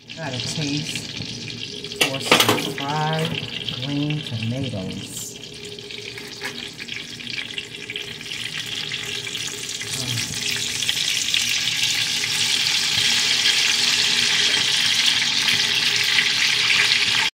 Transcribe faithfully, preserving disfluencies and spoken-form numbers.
Got a taste for some fried green tomatoes.